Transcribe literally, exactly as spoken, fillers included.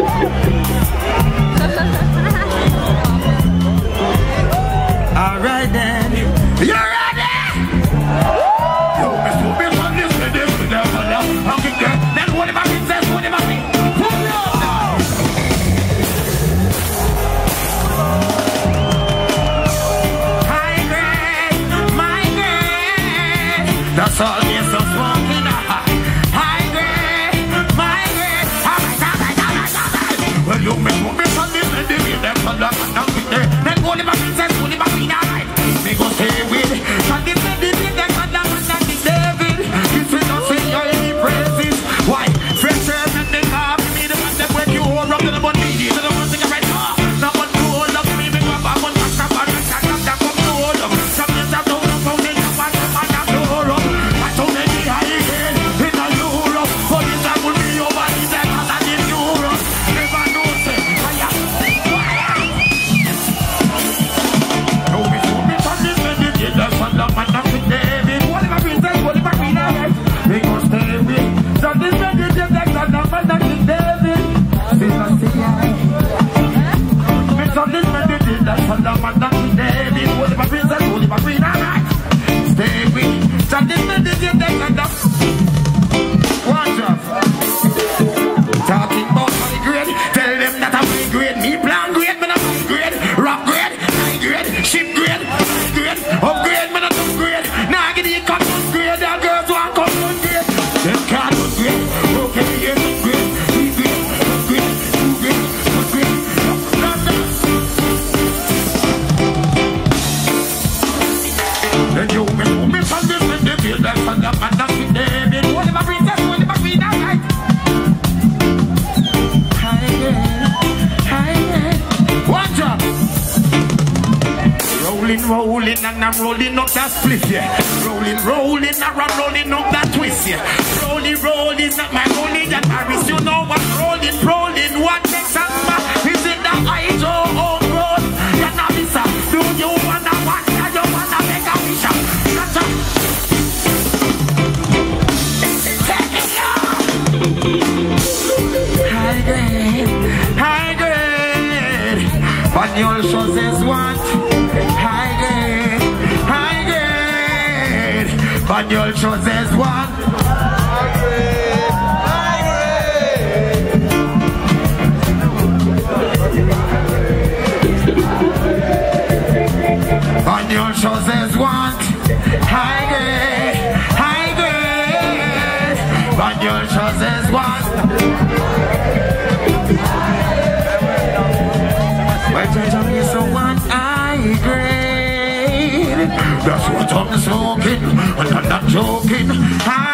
Alright then. You ready? Yo, Miss Ruby, on this, this, this, this, okay, good. Then what about me? Says what about me? Pull up now. High grade, my grade. That's all this is smoking. High grade, my grade. Alright, alright, alright, alright. Well, you Miss Ruby, on this, this, this, this, then what about me? Then what about me? Says what about me? Alright. Me go stay with it. And this is the thing that God and man and the devil. If we don't sing your any praises, why? Fresh air and they have me the man that when you hold up to the body, to the one thing I read. No one to hold up me, me grab a one pack of one and shut up that come to hold up. Some days I don't know how they come and come and have to hold up. I told them the high again in a Europe. But this time will be over the time as I did Europe. Never know say, fire, fire. No, we should be talking with the Jesus and the man of the David. Whatever we say, whatever we know, we go stay with. So this is the Jesus and the man of the David. We go stay with. So this is the Jesus and the man of the David. Whatever we say, whatever we know, stay with. So this is the Jesus and the watch out. Talking about my grade, tell them that I'm my grade. Me plan grade, man, I'm my grade. Rock grade, high grade, ship grade, high grade, upgrade, man, I'm upgrade. Now get the come upgrade, the girls want come upgrade. Them can't upgrade, okay, yes, upgrade, upgrade, upgrade, upgrade, upgrade, upgrade. Then you will miss on this and the field, that's on the man of the David. Whatever we say, whatever we know, right? Watch out! Rolling, rolling, and I'm rolling up that split, yeah. Rolling, rolling, and I'm rolling up that twist, yeah. Rolling, rolling, not my rolling, and Paris, you know what? Rolling, rolling, what makes us mad? Is it the eyes or own road? You're not this up. Do you wanna watch? Do you wanna make a wish up? Watch out! Take it out! High grade, high grade. But you also says what? High grade, high grade. But you also says what? High grade, high grade. But you also says what? High grade, high grade. But you also says what? Why tell me so one high grade? That's what I'm smoking, and I'm not joking.